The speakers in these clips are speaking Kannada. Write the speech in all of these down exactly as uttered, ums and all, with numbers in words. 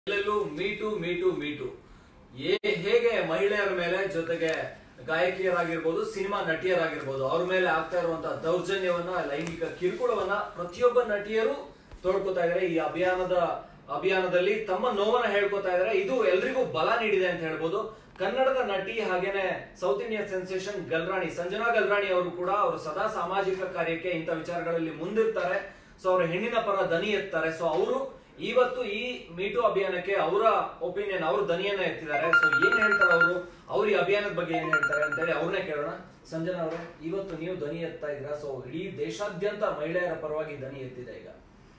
ಎಲ್ಲೆಲ್ಲೂ ಮೀಟು ಮೀಟು ಮೀಟು ಹೇಗೆ ಮಹಿಳೆಯರ ಮೇಲೆ ಜೊತೆಗೆ ಗಾಯಕಿಯರಾಗಿರ್ಬೋದು ಸಿನಿಮಾ ನಟಿಯರಾಗಿರ್ಬೋದು ಅವ್ರ ಮೇಲೆ ಆಗ್ತಾ ಇರುವಂತಹ ದೌರ್ಜನ್ಯವನ್ನ ಲೈಂಗಿಕ ಕಿರುಕುಳವನ್ನ ಪ್ರತಿಯೊಬ್ಬ ನಟಿಯರು ತೋಡ್ಕೋತಾ ಇದ್ದಾರೆ. ಈ ಅಭಿಯಾನದ ಅಭಿಯಾನದಲ್ಲಿ ತಮ್ಮ ನೋವನ್ನ ಹೇಳ್ಕೊತಾ ಇದ್ದಾರೆ. ಇದು ಎಲ್ರಿಗೂ ಬಲ ನೀಡಿದೆ ಅಂತ ಹೇಳ್ಬೋದು. ಕನ್ನಡದ ನಟಿ ಹಾಗೇನೆ south Indian sensation Galrani Sanjana Galrani ಅವರು ಕೂಡ ಅವರು ಸದಾ ಸಾಮಾಜಿಕ ಕಾರ್ಯಕ್ಕೆ ಇಂಥ ವಿಚಾರಗಳಲ್ಲಿ ಮುಂದಿರ್ತಾರೆ. ಸೊ ಅವ್ರ ಹೆಣ್ಣಿನ ಪರ ದನಿ ಎತ್ತಾರೆ. ಸೊ ಅವರು ಇವತ್ತು ಈ ಮೀಟು ಅಭಿಯಾನಕ್ಕೆ ಅವರ ಒಪಿನಿಯನ್ ಅವ್ರ ದನಿಯನ್ನ ಎತ್ತಿದ್ದಾರೆ. ಸೊ ಏನ್ ಹೇಳ್ತಾರೆ ಅವರು ಅವ್ರ ಈ ಅಭಿಯಾನದ ಬಗ್ಗೆ ಏನ್ ಹೇಳ್ತಾರೆ ಅಂತ ಹೇಳಿ ಅವ್ರನ್ನೇ ಕೇಳೋಣ. ಸಂಜನಾ ಅವರೇ, ಇವತ್ತು ನೀವು ದನಿ ಎತ್ತಾ ಇದ್ದೀರಾ. ಸೊ ಇಡೀ ದೇಶಾದ್ಯಂತ ಮಹಿಳೆಯರ ಪರವಾಗಿ ದನಿ ಎತ್ತಿದೆ ಈಗ.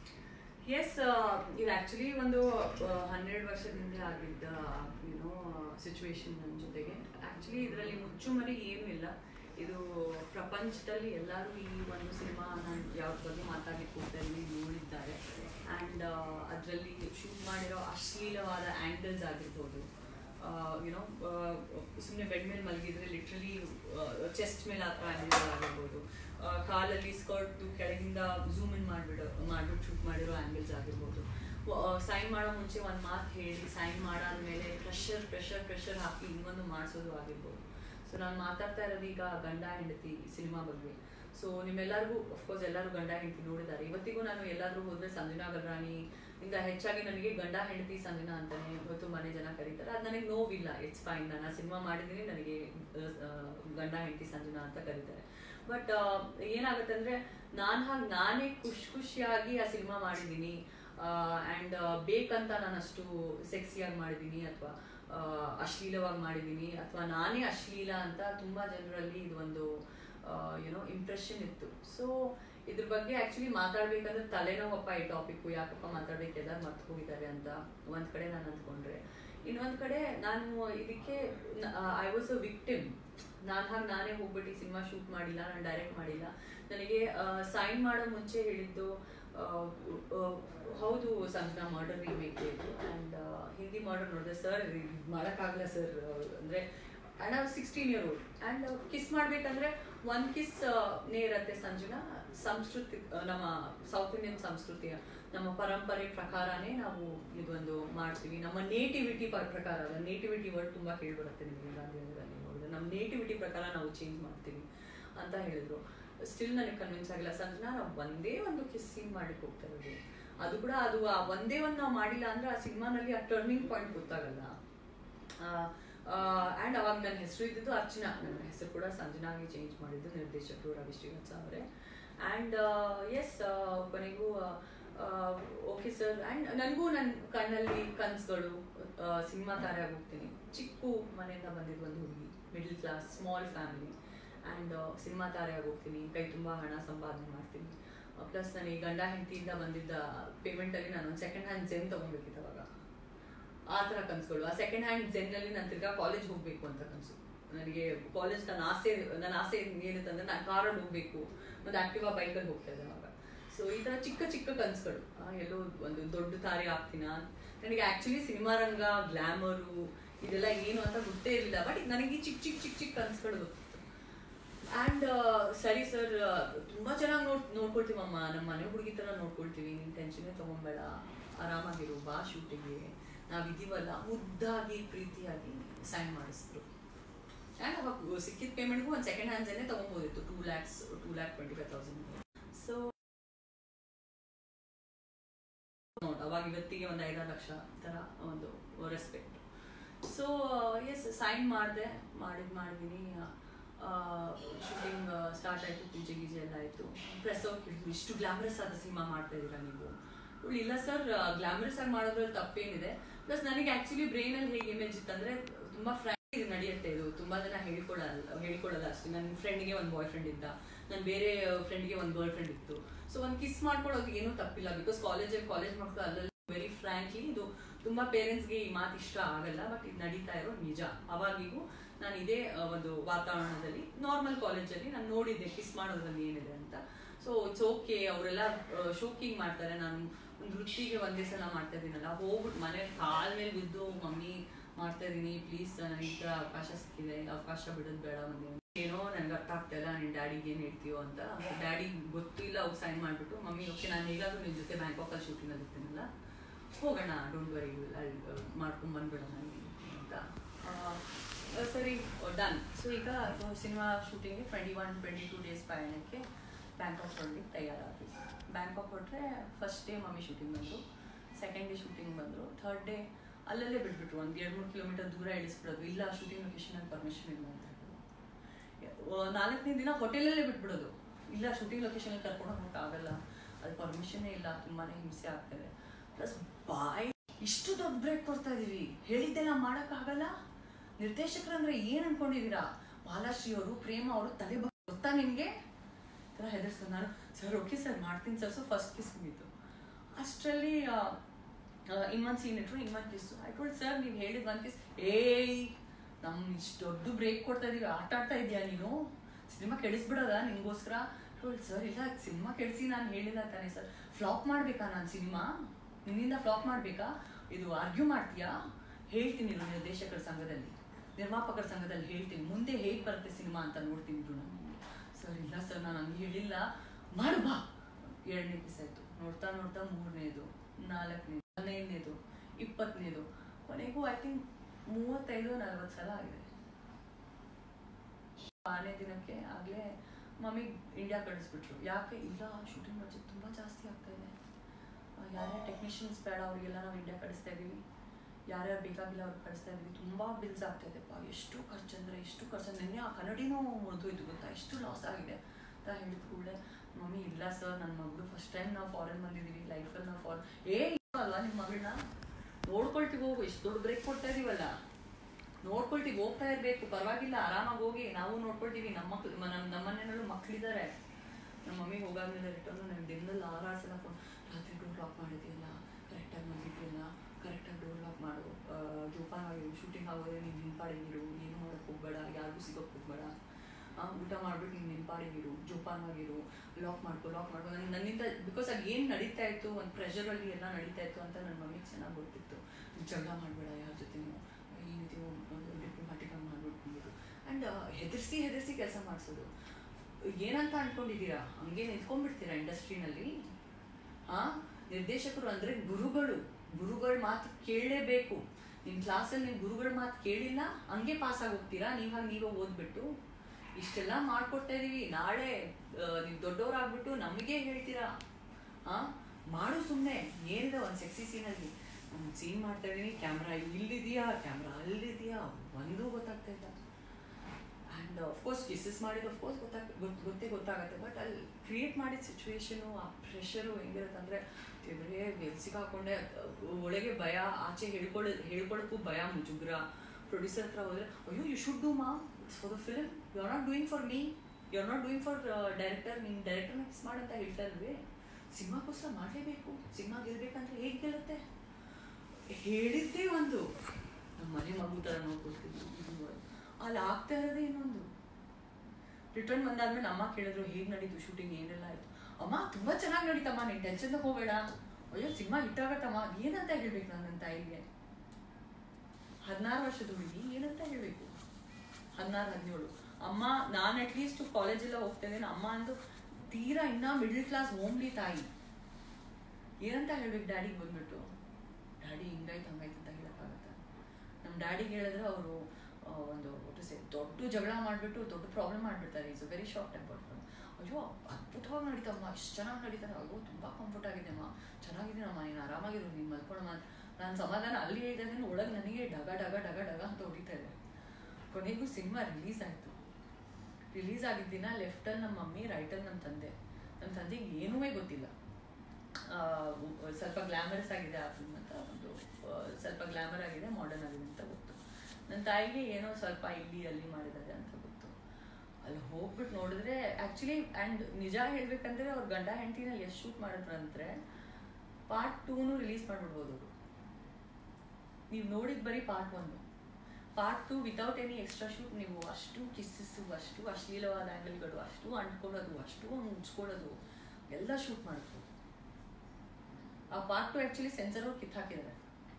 ಎಸ್, ಇದು ಆಕ್ಚುಲಿ ಒಂದು ಹನ್ನೆರಡು ವರ್ಷದಿಂದ ಆಗಿದ್ದ ಯುನೋ ಸಿಚುವೇಶನ್ ನನ್ನ ಜೊತೆಗೆ. ಆಕ್ಚುಲಿ ಇದರಲ್ಲಿ ಮುಚ್ಚುಮರೆ ಏನೂ ಇಲ್ಲ. ಇದು ಪ್ರಪಂಚದಲ್ಲಿ ಎಲ್ಲರೂ ಈ ಒಂದು ಸಿನಿಮಾ ನಾನು ಯಾವ ಬಗ್ಗೆ ಮಾತಾಡಲಿಕ್ಕೆ ಹೋಗ್ತಾಯಿದ್ದೀನಿ ನೋಡಿದ್ದಾರೆ. ಆ್ಯಂಡ್ ಅದರಲ್ಲಿ ಶೂಟ್ ಮಾಡಿರೋ ಅಶ್ಲೀಲವಾದ ಆ್ಯಂಗಲ್ಸ್ ಆಗಿರ್ಬೋದು, ಯುನೋ ಸುಮ್ಮನೆ ಬೆಡ್ ಮೇಲೆ ಮಲಗಿದ್ರೆ ಲಿಟ್ರಲಿ ಚೆಸ್ಟ್ ಮೇಲೆ ಆ ಥರ ಆ್ಯಂಗಲ್ಸ್ ಆಗಿರ್ಬೋದು, ಕಾಲಲ್ಲಿ ಸ್ಕರ್ಟ್ ಕೆಳಗಿಂದ ಝೂಮ್ ಇನ್ ಮಾಡಿಬಿಡೋ ಮಾಡಿಬಿಟ್ಟು ಶೂಟ್ ಮಾಡಿರೋ ಆ್ಯಂಗಲ್ಸ್ ಆಗಿರ್ಬೋದು, ಸೈನ್ ಮಾಡೋ ಮುಂಚೆ ಒಂದು ಮಾತು ಹೇಳಿ ಸೈನ್ ಮಾಡಾದ್ಮೇಲೆ ಪ್ರೆಷರ್ ಪ್ರೆಷರ್ ಪ್ರೆಷರ್ ಹಾಕಿ ಇನ್ನೊಂದು ಮಾಡಿಸೋದು ಆಗಿರ್ಬೋದು. ಸೊ ನಾನು ಮಾತಾಡ್ತಾ ಇರೋದು ಈಗ ಗಂಡ ಹೆಂಡತಿ ಸಿನಿಮಾ ಬಗ್ಗೆ. ಸೊ ನಿಮ್ಮೆಲ್ಲರಿಗೂ ಅಫ್ಕೋರ್ಸ್ ಎಲ್ಲರೂ ಗಂಡ ಹೆಂಡತಿ ನೋಡಿದ್ದಾರೆ. ಇವತ್ತಿಗೂ ನಾನು ಎಲ್ಲಾದರೂ ಹೋದರೆ ಸಂಜನಾ ಗಲ್ರಾಣಿ ಇಂದ ಹೆಚ್ಚಾಗಿ ನನಗೆ ಗಂಡ ಹೆಂಡತಿ ಸಂಜನಾ ಅಂತಾನೆ ತುಂಬಾ ಜನ ಕರೀತಾರೆ. ಅದು ನನಗೆ ನೋವಿಲ್ಲ, ಇಟ್ಸ್ ಫೈನ್. ನಾನು ಆ ಸಿನಿಮಾ ಮಾಡಿದ್ದೀನಿ, ನನಗೆ ಗಂಡ ಹೆಂಡತಿ ಸಂಜನಾ ಅಂತ ಕರೀತಾರೆ. ಬಟ್ ಏನಾಗುತ್ತೆ ಅಂದರೆ ನಾನು ಹಾಗೆ ನಾನೇ ಖುಷಿ ಖುಷಿಯಾಗಿ ಆ ಸಿನಿಮಾ ಮಾಡಿದ್ದೀನಿ ಆ್ಯಂಡ್ ಬೇಕಂತ ನಾನು ಅಷ್ಟು ಸೆಕ್ಸಿಯಾಗಿ ಮಾಡಿದ್ದೀನಿ ಅಥವಾ ಅಶ್ಲೀಲವಾಗಿ ಮಾಡಿದ್ದೀನಿ ಅಥವಾ ನಾನೇ ಅಶ್ಲೀಲ ಅಂತ ತುಂಬ ಜನರಲ್ಲಿ ಇದು ಒಂದು ಯುನೋ ಇಂಪ್ರೆಷನ್ ಇತ್ತು. ಸೊ ಇದ್ರ ಬಗ್ಗೆ ಆ್ಯಕ್ಚುಲಿ ಮಾತಾಡ್ಬೇಕಂದ್ರೆ ತಲೆನೋವಪ್ಪ ಈ ಟಾಪಿಕ್ಕು, ಯಾಕಪ್ಪ ಮಾತಾಡ್ಬೇಕು ಎಲ್ಲರೂ ಮರ್ತು ಹೋಗಿದ್ದಾರೆ ಅಂತ ಒಂದು ಕಡೆ ನಾನು ಅಂದ್ಕೊಂಡ್ರೆ, ಇನ್ನೊಂದು ಕಡೆ ನಾನು ಇದಕ್ಕೆ ಐ ವಾಸ್ ಅ ವಿಕ್ಟಿಮ್. ನಾನು ಹಾಗೆ ನಾನೇ ಹೋಗ್ಬಿಟ್ಟು ಸಿನಿಮಾ ಶೂಟ್ ಮಾಡಿಲ್ಲ, ನಾನು ಡೈರೆಕ್ಟ್ ಮಾಡಿಲ್ಲ. ನನಗೆ ಸೈನ್ ಮಾಡೋ ಮುಂಚೆ ಹೇಳಿದ್ದು ಹೌದು ಸಂಜನಾ ಮರ್ಡರ್ ರೀಮೇಕ್ ಬೇಕು ಆ್ಯಂಡ್ ಹಿಂದಿ ಮರ್ಡರ್ ನೋಡಿದೆ ಸರ್, ಇದು ಮಾಡೋಕ್ಕಾಗಲ್ಲ ಸರ್ ಅಂದರೆ. And I sixteen year old and kiss ಮಾಡಬೇಕಂದ್ರೆ ಒಂದು ಕಿಸ್ ನೇ ಇರತ್ತೆ ಸಂಜನಾ. ಸಂಸ್ಕೃತಿ ನಮ್ಮ ಸೌತ್ ಇಂಡಿಯನ್ ಸಂಸ್ಕೃತಿಯ ನಮ್ಮ ಪರಂಪರೆ ಪ್ರಕಾರನೇ ನಾವು ಇದೊಂದು ಮಾಡ್ತೀವಿ. ನಮ್ಮ ನೇಟಿವಿಟಿ ಪ್ರಕಾರ, ನೇಟಿವಿಟಿ ವರ್ಡ್ ತುಂಬ ಕೇಳಿಬರುತ್ತೆ ನಿಮಗೆ ಗಾಂಧಿನಗರದಲ್ಲಿ ನೋಡಿದ್ರೆ. ನಮ್ಮ ನೇಟಿವಿಟಿ ಪ್ರಕಾರ ನಾವು ಚೇಂಜ್ ಮಾಡ್ತೀವಿ ಅಂತ ಹೇಳಿದ್ರು. ಸ್ಟಿಲ್ ನನಗೆ ಕನ್ವಿನ್ಸ್ ಆಗಿಲ್ಲ. ಸಂಜನಾ ನಾವು ಒಂದೇ ಒಂದು ಕಿಸ್ ಸೀನ್ ಮಾಡಲಿಕ್ಕೆ ಹೋಗ್ತಾ ಇರೋದು, ಅದು ಕೂಡ ಅದು ಆ ಒಂದೇ ಒಂದು ನಾವು ಮಾಡಿಲ್ಲ ಅಂದರೆ ಆ ಸಿನಿಮಾನಲ್ಲಿ ಆ ಟರ್ನಿಂಗ್ ಪಾಯಿಂಟ್ ಗೊತ್ತಾಗಲ್ಲ. ಆ್ಯಂಡ್ ಅವಾಗ ನನ್ನ ಹೆಸರು ಇದ್ದಿದ್ದು ಅರ್ಚನಾ, ನನ್ನ ಹೆಸರು ಕೂಡ ಸಂಜನಾಗಿ ಚೇಂಜ್ ಮಾಡಿದ್ದು ನಿರ್ದೇಶಕರು ರವಿ ಶ್ರೀವತ್ಸ ಅವರೇ. ಆ್ಯಂಡ್ ಎಸ್, ಕೊನೆಗೂ ಓಕೆ ಸರ್. ಆ್ಯಂಡ್ ನನಗೂ ನನ್ನ ಕಣ್ಣಲ್ಲಿ ಕನಸುಗಳು, ಸಿನಿಮಾ ತಾರೆ ಆಗೋಗ್ತೀನಿ. ಚಿಕ್ಕ ಮನೆಯಿಂದ ಬಂದಿದ್ದು ಒಂದು ಹುಡುಗಿ, middle class small family, and cinema ತಾರೆ ಆಗೋಗ್ತೀನಿ, ಕೈ ತುಂಬ ಹಣ ಸಂಪಾದನೆ ಮಾಡ್ತೀನಿ. ಪ್ಲಸ್ ನನಗೆ ಗಂಡ ಹೆಂಡತಿಯಿಂದ ಬಂದಿದ್ದ ಪೇಮೆಂಟಲ್ಲಿ ನಾನು ಒಂದು ಸೆಕೆಂಡ್ ಹ್ಯಾಂಡ್ ಜೆನ್ ತೊಗೊಬೇಕಿತ್ತು ಅವಾಗ. ಆ ಥರ ಕನಸುಗಳು. ಆ ಸೆಕೆಂಡ್ ಹ್ಯಾಂಡ್ ಜೆನ್ನಲ್ಲಿ ನಾನು ತಿರ್ಗಾ ಕಾಲೇಜ್ ಹೋಗಬೇಕು ಅಂತ ಕನಸು ನನಗೆ. ಕಾಲೇಜ್ ನನ್ನ ಆಸೆ ನನ್ನ ಆಸೆ ಏನಿತ್ತಂದರೆ ನಾನು ಕಾರಲ್ಲಿ ಹೋಗಬೇಕು, ಮತ್ತು ಆ್ಯಕ್ಟಿವಾ ಬೈಕಲ್ಲಿ ಹೋಗ್ತಾ ಇದ್ದೆ ಅವಾಗ. ಸೊ ಈ ಥರ ಚಿಕ್ಕ ಚಿಕ್ಕ ಕನಸುಗಳು. ಎಲ್ಲೋ ಒಂದು ದೊಡ್ಡ ತಾರೆ ಆಗ್ತೀನ. ನನಗೆ ಆ್ಯಕ್ಚುಲಿ ಸಿನಿಮಾ ರಂಗ, ಗ್ಲ್ಯಾಮರು ಇದೆಲ್ಲ ಏನು ಅಂತ ಗೊತ್ತೇ ಇರಲಿಲ್ಲ. ಬಟ್ ನನಗೆ ಚಿಕ್ಕ ಚಿಕ್ಕ ಚಿಕ್ಕ ಚಿಕ್ಕ ಕನಸುಗಳು ಗೊತ್ತಿತ್ತು. ಆ್ಯಂಡ್ ಸರಿ ಸರ್, ತುಂಬ ಚೆನ್ನಾಗಿ ನೋಡ್ ನೋಡ್ಕೊಳ್ತೀವಮ್ಮ, ನಮ್ಮ ಮನೆ ಹುಡುಗಿ ಥರ ನೋಡ್ಕೊಳ್ತೀವಿ, ನೀನು ಟೆನ್ಷನ್ನೇ ತೊಗೊಬೇಡ, ಆರಾಮಾಗಿರು, ಬಾ ಶೂಟಿಗೆ, ನಾವಿದ್ದೀವಲ್ಲ, ಮುದ್ದಾಗಿ ಪ್ರೀತಿಯಾಗಿ ಸೈನ್ ಮಾಡಿಸಿದ್ರು. ಆ್ಯಂಡ್ ಅವಾಗ ಸಿಕ್ಕಿದ ಪೇಮೆಂಟ್ಗೂ ಒಂದು ಸೆಕೆಂಡ್ ಹ್ಯಾಂಡ್ಸನ್ನೇ ತೊಗೊಬೋದಿತ್ತು, two lakhs two lakh twenty five thousand. So ಅವಾಗ ಇವತ್ತಿಗೆ ಒಂದು ಐದಾರು ಲಕ್ಷ ಥರ ಒಂದು ರೆಸ್ಪೆಕ್ಟ್. ಸೊ ಎಸ್, ಸೈನ್ ಮಾಡಿದೆ, ಮಾಡಿದ್ದು ಮಾಡಿದ್ದೀನಿ. ಶೂಟಿಂಗ್ ಸ್ಟಾರ್ಟ್ ಆಯಿತು, ಪೂಜೆ ಗೀಜೆ ಎಲ್ಲ ಆಯಿತು. ಪ್ರೆಸ್ ಅವ್ರು ಕೇಳಿದ್ರು, ಇಷ್ಟು ಗ್ಲಾಮರಸ್ ಆದ ಸಿನಿಮಾ ಮಾಡ್ತಾ ಇದ್ದೀರಾ ನೀವು? ಇಲ್ಲ ಸರ್, ಗ್ಲಾಮರಸ್ ಆಗಿ ಮಾಡೋದ್ರಲ್ಲಿ ತಪ್ಪೇನಿದೆ. ಪ್ಲಸ್ ನನಗೆ ಆ್ಯಕ್ಚುಲಿ ಬ್ರೈನಲ್ಲಿ ಹೇಗೆ ಇಮೇಜ್ ಇತ್ತಂದರೆ ತುಂಬ ಫ್ರೆಂಡ್ ಇದು ನಡೆಯುತ್ತೆ, ಇದು ತುಂಬ ಜನ ಹೇಳ್ಕೊಳ್ಳಲ್ಲ ಹೇಳ್ಕೊಳ್ಳಲ್ಲ ಅಷ್ಟೇ. ನನ್ನ ಫ್ರೆಂಡ್ಗೆ ಒಂದು ಬಾಯ್ ಫ್ರೆಂಡ್ ಇದ್ದ, ನನ್ನ ಬೇರೆ ಫ್ರೆಂಡ್ಗೆ ಒಂದು ಗರ್ಲ್ ಫ್ರೆಂಡ್ ಇತ್ತು. ಸೊ ಒಂದು ಕಿಸ್ ಮಾಡ್ಕೊಳ್ಳೋದು ಏನೂ ತಪ್ಪಿಲ್ಲ. ಬಿಕಾಸ್ ಕಾಲೇಜಲ್ಲಿ ಕಾಲೇಜ್ ಮಕ್ಕಳು ಅಲ್ಲಲ್ಲಿ ವೆರಿ ಫ್ರ್ಯಾಂಕ್ಲಿ ಇದು ತುಂಬ ಪೇರೆಂಟ್ಸ್ಗೆ ಈ ಮಾತು ಇಷ್ಟ ಆಗಲ್ಲ. ಬಟ್ ಇದು ನಡೀತಾ ಇರೋ ನಿಜ. ಅವಾಗಿಗೂ ನಾನು ಇದೇ ಒಂದು ವಾತಾವರಣದಲ್ಲಿ ನಾರ್ಮಲ್ ಕಾಲೇಜಲ್ಲಿ ನಾನು ನೋಡಿದ್ದೆ ಕಿಸ್ ಮಾಡೋದ್ರಲ್ಲಿ ಏನಿದೆ ಅಂತ. ಸೊ ಇಟ್ಸ್ ಓಕೆ, ಅವರೆಲ್ಲ ಶೋಕಿಂಗ್ ಮಾಡ್ತಾರೆ. ನಾನು ಒಂದು ವೃತ್ತಿಗೆ ಒಂದೇ ಸಲ ಮಾಡ್ತಾ ಇದ್ದೀನಲ್ಲ, ಹೋಗ್ಬಿಟ್ಟು ಮನೆ ಕಾಲ ಮೇಲೆ ಬಿದ್ದು ಮಮ್ಮಿ ಮಾಡ್ತಾ ಇದ್ದೀನಿ ಪ್ಲೀಸ್, ನನಗೆ ಈ ಥರ ಅವಕಾಶ ಸಿಕ್ಕಿದೆ, ಅವಕಾಶ ಬಿಡೋದು ಬೇಡ, ಒಂದು ಏನೋ ನನಗೆ ಅರ್ಥ ಆಗ್ತಾ ಇಲ್ಲ, ನಿನ್ನ ಡ್ಯಾಡಿಗೆ ಏನು ಹೇಳ್ತೀಯೋ ಅಂತ. ಡ್ಯಾಡಿ ಗೊತ್ತಿಲ್ಲ, ಅವ್ರು ಸೈನ್ ಮಾಡಿಬಿಟ್ಟು ಮಮ್ಮಿ ಓಕೆ ನಾನು ಹೇಗಾದರೂ ನಿನ್ನ ಜೊತೆ ಬ್ಯಾಂಕಾಕಲ್ಲಿ ಶೂಟಿಂಗಲ್ಲಿ ಇರ್ತೀನಲ್ಲ, ಹೋಗೋಣ ಡೋಂಟ್ ವರಿ ಮಾಡ್ಕೊಂಡು ಬಂದ್ಬಿಡೋಣ ಅಂತ. ಸರಿ ಡನ್. ಸೊ ಈಗ ಸಿನಿಮಾ ಶೂಟಿಂಗ್ಗೆ twenty one twenty two days ಪ್ರಯಾಣಕ್ಕೆ ಬ್ಯಾಂಕಾಕ್ ಹೊರಡಿ ತಯಾರಾದ್ವಿ. ಬ್ಯಾಂಕಾಕ್ ಹೊರಟ್ರೆ ಫಸ್ಟ್ ಡೇ ಮಮ್ಮಿ ಶೂಟಿಂಗ್ ಬಂದರು, ಸೆಕೆಂಡ್ ಡೇ ಶೂಟಿಂಗ್ ಬಂದರು, ಥರ್ಡ್ ಡೇ ಅಲ್ಲಲ್ಲೇ ಬಿಟ್ಬಿಟ್ರು. ಒಂದು ಎರಡು ಮೂರು ಕಿಲೋಮೀಟರ್ ದೂರ ಇಳಿಸ್ಬಿಡೋದು, ಇಲ್ಲ ಶೂಟಿಂಗ್ ಲೊಕೇಶನಲ್ಲಿ ಪರ್ಮಿಷನ್ ಇಲ್ಲ ಅಂತ ಹೇಳೋದು. ನಾಲ್ಕನೇ ದಿನ ಹೋಟೆಲಲ್ಲೇ ಬಿಟ್ಬಿಡೋದು, ಇಲ್ಲ ಶೂಟಿಂಗ್ ಲೊಕೇಶನಲ್ಲಿ ಕರ್ಕೊಂಡು ಹೋಗೋಕ್ಕಾಗಲ್ಲ, ಅದು ಪರ್ಮಿಷನ್ನೇ ಇಲ್ಲ, ತುಂಬಾ ಹಿಂಸೆ ಆಗ್ತದೆ. ಪ್ಲಸ್ ಬಾಯ್ ಇಷ್ಟು ದೊಡ್ಡ ಬ್ರೇಕ್ ಕೊಡ್ತಾ ಇದೀವಿ, ಹೇಳಿದ್ದೆಲ್ಲ ಮಾಡೋಕ್ಕಾಗಲ್ಲ. ನಿರ್ದೇಶಕರಂದ್ರೆ ಏನು ಅನ್ಕೊಂಡಿದ್ದೀರಾ? ಮಹಾಲಕ್ಷ್ಮಿ ಅವರು, ಪ್ರೇಮ ಅವರು ತಲೆ ಗೊತ್ತಾ ನಿಮಗೆ? ಥರ ಹೆದರ್ಸ್ತು. ನಾನು ಸರ್ ಓಕೆ ಸರ್ ಮಾಡ್ತೀನಿ ಸರ್. ಸೊ ಫಸ್ಟ್ ಕಿಸ್ ಮುಗೀತು. ಅಷ್ಟರಲ್ಲಿ ಇನ್ನೊಂದು ಸೀನ್ ಇಟ್ರು, ಇನ್ನೊಂದು ಕಿಸ್ಸು. ಐ ಟೋಲ್ಡ್ ಸರ್ ನೀವು ಹೇಳಿದ ಒಂದು ಕಿಸ್, ಏಯ್ ನಮ್ ಇಷ್ಟು ದೊಡ್ಡ ಬ್ರೇಕ್ ಕೊಡ್ತಾ ಇದೀವಿ, ಆಟ ಆಡ್ತಾ ಇದೆಯಾ ನೀನು? ಸಿನಿಮಾ ಕೆಡಿಸ್ಬಿಡೋದ ನಿಮಗೋಸ್ಕರ? ಟೋಲ್ಡ್ ಸರ್ ಇಲ್ಲ ಸಿನಿಮಾ ಕೆಡಿಸಿ ನಾನು ಹೇಳಿದ ತಾನೆ ಸರ್. ಫ್ಲಾಪ್ ಮಾಡಬೇಕಾ ನಾನು ಸಿನಿಮಾ? ನಿನ್ನಿಂದ ಫ್ಲಾಪ್ ಮಾಡಬೇಕಾ? ಇದು ಆರ್ಗ್ಯೂ ಮಾಡ್ತೀಯಾ? ಹೇಳ್ತೀನಿ ನಿರ್ದೇಶಕರ ಸಂಘದಲ್ಲಿ, ನಿರ್ಮಾಪಕರ ಸಂಘದಲ್ಲಿ ಹೇಳ್ತೀನಿ, ಮುಂದೆ ಹೇಗೆ ಬರುತ್ತೆ ಸಿನಿಮಾ ಅಂತ ನೋಡ್ತೀನಿ ಬಿಡು ನಾನು. ಸರ್ ಇಲ್ಲ ಸರ್ ನಾನು ಹಂಗೆ ಹೇಳಿಲ್ಲ, ಮಾಡು ಬಾ. ಎರಡನೇ ಕಿಸ್ ಆಯಿತು. ನೋಡ್ತಾ ನೋಡ್ತಾ ಮೂರನೇದು, ನಾಲ್ಕನೇದು, ಹದಿನೈದನೇದು, ಇಪ್ಪತ್ತನೇದು, ಕೊನೆಗೂ ಐ ಥಿಂಕ್ ಮೂವತ್ತೈದು ನಲ್ವತ್ತು ಸಲ ಆಗಿದೆ. ಆರನೇ ದಿನಕ್ಕೆ ಆಗಲೇ ಮಮ್ಮಿ ಇಂಡಿಯಾ ಕಳಿಸ್ಬಿಟ್ರು. ಯಾಕೆ? ಇಲ್ಲ ಶೂಟಿಂಗ್ ಬಜೆಟ್ ತುಂಬ ಜಾಸ್ತಿ ಆಗ್ತಾ ಇದೆ, ಯಾರ್ಯಾರು ಟೆಕ್ನಿಷಿಯನ್ಸ್ ಬೇಡ ಅವರಿಗೆಲ್ಲ ನಾವು ಇಂಡಿಯಾ ಕಳಿಸ್ತಾ ಇದ್ದೀವಿ, ಯಾರ್ಯಾರು ಬೇಕಾಗಿಲ್ಲ ಅವ್ರಿಗೆ ಕಳಿಸ್ತಾ ಇದ್ದೀವಿ, ತುಂಬ ಬಿಲ್ಸ್ ಆಗ್ತಾ ಇದೆಪ್ಪ, ಎಷ್ಟು ಖರ್ಚು ಅಂದರೆ ಎಷ್ಟು ಖರ್ಚು. ನಿನ್ನೆ ಆ ಕನ್ನಡಿನೂ ಮುರಿದೋಯ್ತು ಗೊತ್ತಾ, ಎಷ್ಟು ಲಾಸ್ ಆಗಿದೆ ಅಂತ ಹೇಳಿದ ಕೂಡಲೇ ಮಮ್ಮಿ ಇಲ್ಲ ಸರ್ ನನ್ನ ಮಗಳು ಫಸ್ಟ್ ಟೈಮ್ ನಾವು ಫಾರಿನ್ ಬಂದಿದ್ದೀವಿ ಲೈಫಲ್ಲಿ, ನಾವು ಫಾರಿನ್ ಏ ಅಲ್ವಾ ನಿಮ್ಮ ಮಗಳನ್ನ ನೋಡ್ಕೊಳ್ತೀವಿ, ಹೋಗು ಎಷ್ಟು ದೊಡ್ಡ ಬ್ರೇಕ್ ಕೊಡ್ತಾ ಇದೀವಲ್ಲ, ನೋಡ್ಕೊಳ್ತೀವಿ, ಹೋಗ್ತಾ ಇರಬೇಕು, ಪರವಾಗಿಲ್ಲ ಆರಾಮಾಗಿ ಹೋಗಿ, ನಾವು ನೋಡ್ಕೊಳ್ತೀವಿ. ನಮ್ಮ ಮಕ್ಳು ನಮ್ಮ ನಮ್ಮನೆಯಲ್ಲೂ ಮಕ್ಕಳಿದ್ದಾರೆ. ನಮ್ಮ ಮಮ್ಮಿಗೆ ಹೋಗಾದ್ಮೇಲೆ ರಿಟರ್ನು ನನಗೆ ದಿನದಲ್ಲಿ ಆರಾರು ಸಲ ಫೋನ್, ರಾತ್ರಿ ಡೋರ್ ಲಾಕ್ ಮಾಡಿದೆಯಲ್ಲ, ಕರೆಕ್ಟಾಗಿ ಮಲಗಿದೆಯಲ್ಲ, ಕರೆಕ್ಟಾಗಿ ಡೋರ್ ಲಾಕ್ ಮಾಡು, ಜೋಪಾನ ಆಗಿರು, ಶೂಟಿಂಗ್ ಆಗೋದ್ರೆ ನೀನು ನಿಂಪಾಡಿಗಿರು, ಏನು ಮಾಡೋಕ್ಕೆ ಹೋಗ್ಬೇಡ, ಯಾರಿಗೂ ಸಿಗೋಕ್ಕೆ ಹೋಗ್ಬೇಡ, ಊಟ ಮಾಡ್ಬಿಟ್ಟು ನೀನು ನಿಂಪಾಡಿಗಿರು, ಜೋಪಾನವಾಗಿರು, ಲಾಕ್ ಮಾಡ್ಕೊ ಲಾಕ್ ಮಾಡ್ಕೊ ನನ್ನ ನನ್ನಿಂದ ಬಿಕಾಸ್ ಅದು ಏನು ನಡೀತಾ ಇತ್ತು, ಒಂದು ಪ್ರೆಷರಲ್ಲಿ ಎಲ್ಲ ನಡೀತಾ ಇತ್ತು ಅಂತ ನನ್ನ ಮಮ್ಮಿಗೆ ಚೆನ್ನಾಗಿ ಗೊತ್ತಿತ್ತು. ಜಗಳ ಮಾಡಬೇಡ ಯಾರ ಜೊತೆನೂ, ಏನಿದೆಯೋ ಡಿಪ್ಲೊಮ್ಯಾಟಿಕಾಗಿ ಮಾಡ್ಬಿಟ್ಟು ಆ್ಯಂಡ್ ಹೆದರ್ಸಿ ಹೆದರ್ಸಿ ಕೆಲಸ ಮಾಡಿಸೋದು. ಏನಂತ ಅಂದ್ಕೊಂಡಿದ್ದೀರಾ? ಹಂಗೆ ನಿಂತ್ಕೊಂಡ್ಬಿಡ್ತೀರಾ ಇಂಡಸ್ಟ್ರಿನಲ್ಲಿ? ಹಾಂ, ನಿರ್ದೇಶಕರು ಅಂದರೆ ಗುರುಗಳು, ಗುರುಗಳ ಮಾತು ಕೇಳಲೇಬೇಕು. ನಿಮ್ಮ ಕ್ಲಾಸಲ್ಲಿ ನೀವು ಗುರುಗಳ ಮಾತು ಕೇಳಿಲ್ಲ, ಹಂಗೆ ಪಾಸ್ ಆಗೋಗ್ತೀರಾ. ನೀವಾಗ ನೀವೇ ಓದ್ಬಿಟ್ಟು ಇಷ್ಟೆಲ್ಲ ಮಾಡ್ಕೊಡ್ತಾ ಇದೀವಿ, ನಾಳೆ ನೀವು ದೊಡ್ಡವರಾಗ್ಬಿಟ್ಟು ನಮಗೆ ಹೇಳ್ತೀರಾ? ಹಾಂ, ಮಾಡು ಸುಮ್ಮನೆ. ಏನಿದೆ ಒಂದು ಸೆಕ್ಸಿ ಸೀನಲ್ಲಿ ಸೀನ್ ಮಾಡ್ತಾ ಇದ್ದೀನಿ, ಕ್ಯಾಮ್ರಾ ಇಲ್ಲಿದೆಯಾ, ಕ್ಯಾಮ್ರಾ ಅಲ್ಲಿದೆಯಾ, ಒಂದೂ ಗೊತ್ತಾಗ್ತಾ ಇಲ್ಲ. ಆ್ಯಂಡ್ ಅಫ್ಕೋರ್ಸ್ ಕಿಸಸ್ ಮಾಡಿದ್ದು ಅಫ್ಕೋರ್ಸ್ ಗೊತ್ತಾಗ ಗೊತ್ತು ಗೊತ್ತೇ ಗೊತ್ತಾಗುತ್ತೆ. ಬಟ್ ಅಲ್ಲಿ ಕ್ರಿಯೇಟ್ ಮಾಡಿದ ಸಿಚುವೇಶನು, ಆ ಪ್ರೆಷರು ಹೆಂಗಿರುತ್ತೆ ಅಂದರೆ ಇವ್ರೇ ಎಲ್ಸಿಗೆ ಹಾಕೊಂಡೆ, ಒಳಗೆ ಭಯ, ಆಚೆ ಹೇಳ್ಕೊಳ್ಳೋ ಹೇಳ್ಕೊಳ್ಳೋಕ್ಕೂ ಭಯ, ಮುಜುಗ್ರ. ಪ್ರೊಡ್ಯೂಸರ್ ಹತ್ರ ಹೋದರೆ ಅಯ್ಯೋ ಯು ಶುಡ್ ಡೂ ಮಾ, it's for the film, you are not doing for me, you are not doing for director, ನೀನು ಡೈರೆಕ್ಟರ್ನ ಕಿಸ್ ಮಾಡಂತ ಹೇಳ್ತಾ ಇಲ್ವೇ? ಸಿನಿಮಾಗೋಸ್ಕರ ಮಾಡಲೇಬೇಕು, ಸಿನಿಮಾ ಗೆಲ್ಬೇಕಂದ್ರೆ ಹೇಗೆ ಗೆಲ್ಲುತ್ತೆ? ಹೇಳಿದ್ದೇ ಒಂದು, ನಮ್ಮ ಮನೆ ಮಗು ಥರ ನೋಡ್ಕೊಳ್ತಿದ್ವಿ, ಇದು ಅಲ್ಲಿ ಆಗ್ತಾ ಇರೋದೇ ಇನ್ನೊಂದು. ರಿಟರ್ನ್ ಬಂದಾದ್ಮೇಲೆ ಅಮ್ಮ ಕೇಳಿದ್ರು ಹೇಗೆ ನಡೀತು ಶೂಟಿಂಗ್, ಏನೆಲ್ಲ ಆಯಿತು. ಅಮ್ಮ ತುಂಬ ಚೆನ್ನಾಗಿ ನಡೀತಮ್ಮ, ನೀನು ಟೆನ್ಷನ್ಗೆ ಹೋಗಬೇಡ, ಅಯ್ಯೋ ಸಿನಿಮಾ ಹಿಟ್ಟಾಗತ್ತಮ್ಮ. ಏನಂತ ಹೇಳ್ಬೇಕು ನಾನು ನನ್ನ ತಾಯಿಗೆ? ಹದಿನಾರು ವರ್ಷದ ಹುಡುಗಿ ಏನಂತ ಹೇಳಬೇಕು? ಹದಿನಾರು ಹದಿನೇಳು ಅಮ್ಮ, ನಾನು ಅಟ್ಲೀಸ್ಟ್ ಕಾಲೇಜೆಲ್ಲ ಹೋಗ್ತಾ ಇದ್ದೇನೆ, ಅಮ್ಮ ಅಂದು ತೀರಾ ಇನ್ನೂ ಮಿಡ್ಲ್ ಕ್ಲಾಸ್ ಹೋಮ್ಲಿ ತಾಯಿ, ಏನಂತ ಹೇಳ್ಬೇಕು ಡ್ಯಾಡಿಗೆ ಬಂದ್ಬಿಟ್ಟು? ಡ್ಯಾಡಿ ಹಿಂಗಾಯ್ತು ಹಂಗಾಯ್ತು ಅಂತ ಹೇಳೋಕ್ಕಾಗತ್ತೆ? ನಮ್ಮ ಡ್ಯಾಡಿಗೆ ಹೇಳಿದ್ರೆ ಅವರು ಒಂದು ಒಟ್ಟು ಸೇ ದೊಡ್ಡ ಜಗಳ ಮಾಡಿಬಿಟ್ಟು ದೊಡ್ಡ ಪ್ರಾಬ್ಲಮ್ ಮಾಡಿಬಿಡ್ತಾರೆ. Is a very short tempered. ಅಯ್ಯೋ ಅದ್ಭುತವಾಗಿ ನಡೀತಮ್ಮ, ಇಷ್ಟು ಚೆನ್ನಾಗಿ ನಡೀತಾರೆ, ಅಯ್ಯೋ ತುಂಬ ಕಂಫರ್ಟ್ ಆಗಿದೆಮ್ಮ, ಚೆನ್ನಾಗಿದ್ದೀನಮ್ಮ, ನೀನು ಆರಾಮಾಗಿರು, ನೀನು ಮಲ್ಕೊಳಮ್ಮ. ನಾನು ಸಮಾಧಾನ ಅಲ್ಲಿ ಹೇಳಿದ್ರೆ ಒಳಗೆ ನನಗೆ ಡಗ ಡಗ ಡಗ ಡಗ ಅಂತ ಹೊಡಿತಾ ಇದೆ. ಕೊನೆಗೂ ಸಿನಿಮಾ ರಿಲೀಸ್ ಆಯಿತು. ರಿಲೀಸ್ ಆಗಿದ್ದ ದಿನ ಲೆಫ್ಟಲ್ಲಿ ನಮ್ಮ ಮಮ್ಮಿ, ರೈಟಲ್ಲಿ ನಮ್ಮ ತಂದೆ. ನಮ್ಮ ತಂದೆಗೆ ಏನೂ ಗೊತ್ತಿಲ್ಲ, ಸ್ವಲ್ಪ ಗ್ಲ್ಯಾಮರಸ್ ಆಗಿದೆ ಆ ಫಿಲ್ಮ್ ಅಂತ, ಒಂದು ಸ್ವಲ್ಪ ಗ್ಲ್ಯಾಮರ್ ಆಗಿದೆ, ಮಾಡರ್ನ್ ಆಗಿದೆ ಅಂತ ಗೊತ್ತು. ನನ್ನ ತಾಯಿಗೆ ಏನೋ ಸ್ವಲ್ಪ ಇಲ್ಲಿ ಅಲ್ಲಿ ಮಾಡಿದ್ದಾರೆ ಅಂತ ಗೊತ್ತು. ಅಲ್ಲಿ ಹೋಗ್ಬಿಟ್ಟು ನೋಡಿದ್ರೆ ಆ್ಯಕ್ಚುಲಿ, ಆ್ಯಂಡ್ ನಿಜ ಹೇಳ್ಬೇಕಂದ್ರೆ ಅವ್ರು ಗಂಡ ಹೆಂಡತಿನಲ್ಲಿ ಎಷ್ಟು ಶೂಟ್ ಮಾಡಿದ್ರಂದ್ರೆ ಪಾರ್ಟ್ ಟೂನು ರಿಲೀಸ್ ಮಾಡಿಬಿಡ್ಬೋದು ಅವರು. ನೀವು ನೋಡಿದ ಬರೀ part one, part two without any extra shoot ನೀವು ಅಷ್ಟು ಕಿಸ್ಸಸ್ಸು, ಅಷ್ಟು ಅಶ್ಲೀಲವಾದ ಆ್ಯಂಗಲ್ಗಳು, ಅಷ್ಟು ಅಂಟ್ಕೊಳ್ಳೋದು, ಅಷ್ಟು ಮುಚ್ಕೊಳ್ಳೋದು ಎಲ್ಲ ಶೂಟ್ ಮಾಡಿದ್ರು. ಆ ಪಾರ್ಟ್ ಟು ಆ್ಯಕ್ಚುಲಿ ಸೆನ್ಸರ್ ಅವ್ರು ಕಿತ್ತಾಕಿದ್ದಾರೆ.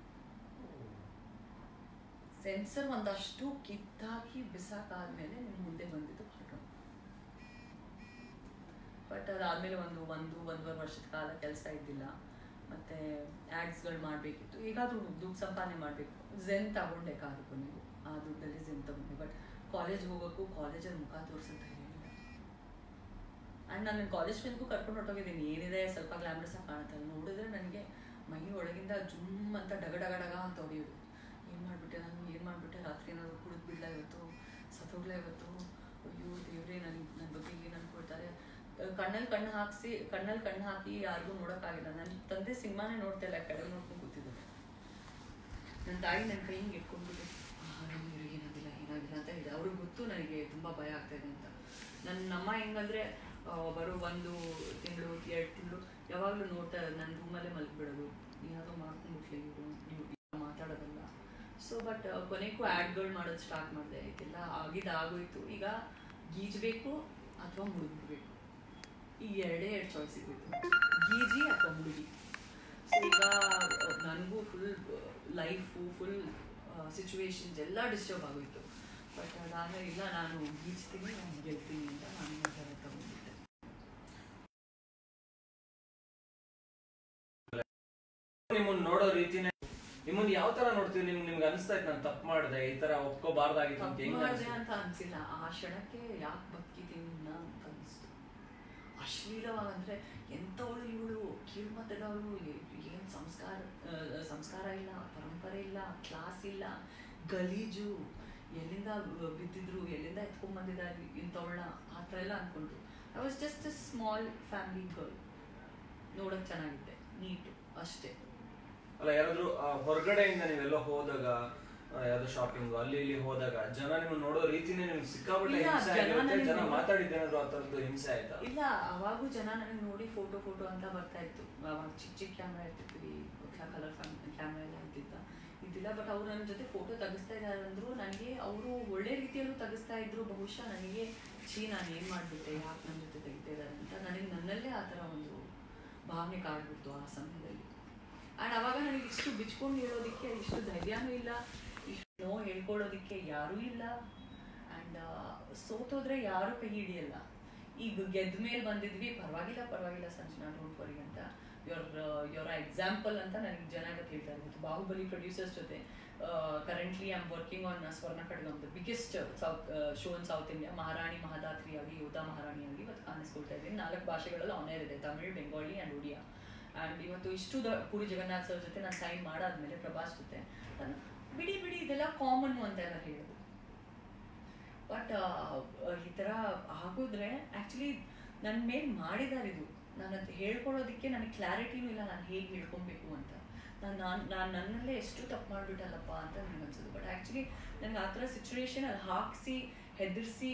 ಸೆನ್ಸರ್ ಒಂದಷ್ಟು ಕಿತ್ತಾಕಿ ಬಿಸಾಕಾದ್ಮೇಲೆ ನಿಮ್ಮ ಮುಂದೆ ಬಂದಿದ್ದು ಪಾರ್ಟ್ ಒನ್. ಬಟ್ ಅದಾದಮೇಲೆ ಒಂದು ಒಂದು ಒಂದೂವರೆ ವರ್ಷದ ಕಾಲ ಕೆಲಸ ಇದ್ದಿಲ್ಲ. ಮತ್ತು ಆ್ಯಡ್ಸ್ಗಳು ಮಾಡಬೇಕಿತ್ತು. ಹೇಗಾದರೂ ದುಡ್ಡು ಸಂಪಾದನೆ ಮಾಡಬೇಕು. ಝೆನ್ ತಗೊಂಡೆ ಕಾರು ಕೊನೆಗೂ, ಆ ದುಡ್ಡಲ್ಲಿ ಝೆನ್ ತಗೊಂಡೆ. ಬಟ್ ಕಾಲೇಜ್ಗೆ ಹೋಗೋಕ್ಕೂ ಕಾಲೇಜಲ್ಲಿ ಮುಖ ತೋರಿಸೋದು ಇಲ್ಲ. ಆ್ಯಂಡ್ ನಾನು ಕಾಲೇಜ್ ಫ್ರೆಂಡ್ಗೂ ಕರ್ಕೊಂಡು ಹೊರಟೋಗಿದ್ದೀನಿ. ಏನಿದೆ ಸ್ವಲ್ಪ ಗ್ಲಾಮರಸ್ ಆಗಿ ಕಾಣ್ತಾರೆ, ನೋಡಿದ್ರೆ ನನಗೆ ಮೈ ಒಳಗಿಂದ ಜುಮ್ ಅಂತ ಡಗ ಡಗ ಡಗ ಅಂತ ಹೊಡೆಯೋದು. ಏನು ಮಾಡಿಬಿಟ್ಟೆ ನಾನು, ಏನು ಮಾಡಿಬಿಟ್ಟೆ, ರಾತ್ರಿ ಏನಾದ್ರು ಕುಡಿದು ಬಿಡ್ಲ ಇವತ್ತು, ಸತ್ತೋಗ್ಲ ಇವತ್ತು, ಅಯ್ಯೋ ದೇವ್ರೇ ನನಗೆ ನನ್ನ ಬಗ್ಗೆ ಏನು ಅಂದ್ಕೊಳ್ತಾರೆ. ಕಣ್ಣಲ್ಲಿ ಕಣ್ಣು ಹಾಕಿಸಿ ಕಣ್ಣಲ್ಲಿ ಕಣ್ಣು ಹಾಕಿ ಯಾರಿಗೂ ನೋಡೋಕ್ಕಾಗಿಲ್ಲ. ನನ್ನ ತಂದೆ ಸಿನಿಮಾನೇ ನೋಡ್ತಾ ಇಲ್ಲ, ಕಡೆ ನೋಡ್ಕೊಂಡು ಕೂತಿದ್ದೆ. ನನ್ನ ತಾಯಿ ನನ್ನ ಕೈ ಹಿಂಗೆ ಇಟ್ಕೊಂಡ್ಬಿಟ್ಟು ನೀರು ಏನಾಗಿಲ್ಲ ಏನಾಗಿಲ್ಲ ಅಂತ ಹೇಳಿದೆ. ಅವ್ರಿಗೆ ಗೊತ್ತು ನನಗೆ ತುಂಬ ಭಯ ಆಗ್ತಾಯಿದೆ ಅಂತ. ನನ್ನ ನಮ್ಮ ಹೆಂಗಂದರೆ ಬರೋ ಒಂದು ತಿಂಗಳು ಎರಡು ತಿಂಗಳು ಯಾವಾಗಲೂ ನೋಡ್ತಾ ಇರೋದು, ನನ್ನ ರೂಮಲ್ಲೇ ಮಲಗಿಬಿಡೋದು, ಏನಾದರೂ ಮಾಡ್ಕೊಂಡ್ಬಿಟ್ಲಿ ಇವರು, ನೀವು ಮಾತಾಡೋದಲ್ಲ. ಸೊ ಬಟ್ ಕೊನೆಗೂ ಆ್ಯಡ್ಗಳು ಮಾಡೋದು ಸ್ಟಾರ್ಟ್ ಮಾಡಿದೆ. ಇದೆಲ್ಲ ಆಗಿದ್ದಾಗೋಯ್ತು. ಈಗ ಗೀಜಬೇಕು ಅಥವಾ ಮುಳುಗಬೇಕು, ಈ ಎರಡೇ ಎರಡು ಚಾಯ್ಸ್ ಸಿಗೋಯ್ತು, ಗೀಜಿ ಅಥವಾ ಮುಳುಗಿ. ಸೊ ಈಗ ನನಗೂ ಫುಲ್ ಲೈಫು ಫುಲ್ ಸಿಚುವೇಶನ್ಸ್ ಎಲ್ಲ ಡಿಸ್ಟರ್ಬ್ ಆಗೋಯ್ತು. ಬಟ್ ನಾನು ಇಲ್ಲ, ನಾನು ಗೀಜ್ತೀನಿ, ನಾನು ಗೆಲ್ತೀನಿ ಅಂತ ನಾನು ನಿರ್ಧಾರ ತಗೊಂಡಿದ್ದೆ. ನಿಮ್ಮನ್ನ ನೋಡೋ ರೀತಿನೇ, ನಿಮ್ಮನ್ನ ಯಾವ ತರ ನೋಡ್ತೀವಿ, ನಿಮ್ಗೆ ನಿಮ್ಗೆ ಅನಿಸ್ತಾ ಇತ್ತು ನಾನು ತಪ್ಪು ಮಾಡಿದೆ, ಈ ತರ ಒಪ್ಕೋಬಾರ್ದಾಗಿತ್ತು ಅಂತ ಹೆಂಗ್ ಮಾಡಿದೆ ಅಂತ ಅನ್ಸಿಲ್ಲ. ಆ ಕ್ಷಣಕ್ಕೆ ಯಾಕೆ ಬದುಕಿದ್ದೀನಿ ಅಂತ ಅನಿಸ್ತು. ಅಶ್ಲೀಲವಾಗಂದ್ರೆ ಎಂಥವಳು ಇವಳು, ಕೀಳ್ಮತದವಳು, ಏನು ಸಂಸ್ಕಾರ ಸಂಸ್ಕಾರ ಇಲ್ಲ, ಪರಂಪರೆ ಇಲ್ಲ, ಕ್ಲಾಸ್ ಇಲ್ಲ, ಗಲೀಜು, ಎಲ್ಲಿಂದ ಬಿದ್ದಿದ್ರು, ಎಲ್ಲಿಂದ ಎತ್ಕೊಂಡ್ಬಂದಿದ್ದಾರೆ ಇಂಥವಳನ್ನ, ಆ ಥರ ಎಲ್ಲ ಅಂದ್ಕೊಂಡ್ರು. I was just a small family girl, ನೋಡೋಕೆ ಚೆನ್ನಾಗಿದ್ದೆ, ನೀಟು ಅಷ್ಟೇ. ಅಲ್ಲ, ಯಾರಾದ್ರೂ ಹೊರಗಡೆಯಿಂದ ನೀವೆಲ್ಲ ಹೋದಾಗ, ಯಾವ್ದೋ ಶಾಪಿಂಗ್ ಅಲ್ಲಿ ಇಲ್ಲಿ ಹೋದಾಗ ಜನ ನಿಮ್ಗೆ ನೋಡೋ ರೀತಿನೇ ನಿಮ್ಗೆ ಸಿಕ್ಕಾಬಿಟ್ಟೆ ಹಿಂಸೆ ಆಗಿರುತ್ತೆ. ಜನ ಮಾತಾಡಿದ್ದೇನಾದ್ರು ಆ ಥರದ್ದು ಹಿಂಸೆ ಆಯ್ತಾ? ಇಲ್ಲ, ಅವಾಗೂ ಜನ ನನಗೆ ನೋಡಿ ಫೋಟೋ ಫೋಟೋ ಅಂತ ಬರ್ತಾ ಇತ್ತು. ಅವಾಗ ಚಿಕ್ಕ ಚಿಕ್ಕ ಕ್ಯಾಮ್ರಾ ಇರ್ತಿದ್ವಿ, ಕಲರ್ ಕ್ಯಾಮ್ರಾ ಎಲ್ಲ ಇದ್ದಿದ್ದ ಇದ್ದಿಲ್ಲ. ಬಟ್ ಅವ್ರು ನನ್ನ ಜೊತೆ ಫೋಟೋ ತೆಗಿಸ್ತಾ ಇದ್ದಾರೆ ಅಂದ್ರು ನನಗೆ, ಅವರು ಒಳ್ಳೆ ರೀತಿಯಲ್ಲೂ ತೆಗಿಸ್ತಾ ಇದ್ರು. ಬಹುಶಃ ನನಗೆ ಛೀ ನಾನು ಏನು ಮಾಡಿಬಿಟ್ಟೆ, ಯಾಕೆ ನನ್ನ ಜೊತೆ ತೆಗಿತಾ ಇದ್ದಾರೆ ಅಂತ ನನಗೆ ನನ್ನಲ್ಲೇ ಆ ಥರ ಒಂದು ಭಾವನೆ ಕಾಡ್ಬಿಡ್ತು ಆ ಸಮಯದಲ್ಲಿ. ಆ್ಯಂಡ್ ಅವಾಗ ನನಗೆ ಇಷ್ಟು ಬಿಚ್ಕೊಂಡು ಹೇಳೋದಕ್ಕೆ ಇಷ್ಟು ಧೈರ್ಯನೂ ಇಲ್ಲ, ಇಷ್ಟು ನೋವು ಹೇಳ್ಕೊಳ್ಳೋದಕ್ಕೆ ಯಾರೂ ಇಲ್ಲ. ಆ್ಯಂಡ್ ಸೋತೋದ್ರೆ ಯಾರೂ ಕೈ ಹಿಡಿಯಲ್ಲ. ಈಗ ಗೆದ್ದ ಮೇಲೆ ಬಂದಿದ್ವಿ, ಪರವಾಗಿಲ್ಲ ಪರವಾಗಿಲ್ಲ ಸಂಜನಾ, ಡೋಂಟ್ ವರಿ ಅಂತ, ಯೋರ್ ಯೋರ್ ಎಕ್ಸಾಂಪಲ್ ಅಂತ ನನಗೆ ಜನ ಹೇಳ್ತಾ ಇರ್ಬೋದು. ಬಾಹುಬಲಿ ಪ್ರೊಡ್ಯೂಸರ್ಸ್ ಜೊತೆ currently I am working on Swarna Khadgam, the biggest south show in south India. ಮಹಾರಾಣಿ ಮಹದಾತ್ರಿ ಆಗಿ, ಯೋಧ ಮಹಾರಾಣಿ ಆಗಿ ಇವತ್ತು ಕಾಣಿಸ್ಕೊಳ್ತಾ ಇದ್ದೀನಿ. ನಾಲ್ಕು ಭಾಷೆಗಳಲ್ಲಿ ಆನ್ ಏರ್ ಇದೆ, ತಮಿಳ್, ಬೆಂಗಾಲಿ ಆ್ಯಂಡ್ ಒಡಿಯಾ. ಆ್ಯಂಡ್ ಇವತ್ತು ಇಷ್ಟು ದ ಪುರಿ ಜಗನ್ನಾಥ್ ಸರ್ ಜೊತೆ ನಾನು ಸೈನ್ ಮಾಡಾದ್ಮೇಲೆ ಪ್ರಭಾಸ್ ಜೊತೆ ನಾನು ಬಿಡಿ ಬಿಡಿ ಇದೆಲ್ಲ ಕಾಮನ್ನು ಅಂತ ಎಲ್ಲ ಹೇಳೋದು. ಬಟ್ ಈ ಥರ ಆಗೋದ್ರೆ ಆ್ಯಕ್ಚುಲಿ ನನ್ನ ಮೇಲೆ ಮಾಡಿದ್ದಾರೆ ಇದು. ನಾನು ಅದು ಹೇಳ್ಕೊಳ್ಳೋದಕ್ಕೆ ನನಗೆ ಕ್ಲಾರಿಟಿನೂ ಇಲ್ಲ, ನಾನು ಹೇಗೆ ಹೇಳ್ಕೊಬೇಕು ಅಂತ. ನಾನು ನಾನು ನಾನು ನನ್ನಲ್ಲೇ ಎಷ್ಟು ತಪ್ಪು ಮಾಡಿಬಿಟ್ಟಲ್ಲಪ್ಪ ಅಂತ ನನಗೆ ಅನ್ಸೋದು. ಬಟ್ ಆ್ಯಕ್ಚುಲಿ ನನಗೆ ಆ ಥರ ಸಿಚುವೇಶನ್ ಅಲ್ಲಿ ಹಾಕಿಸಿ ಹೆದರಿಸಿ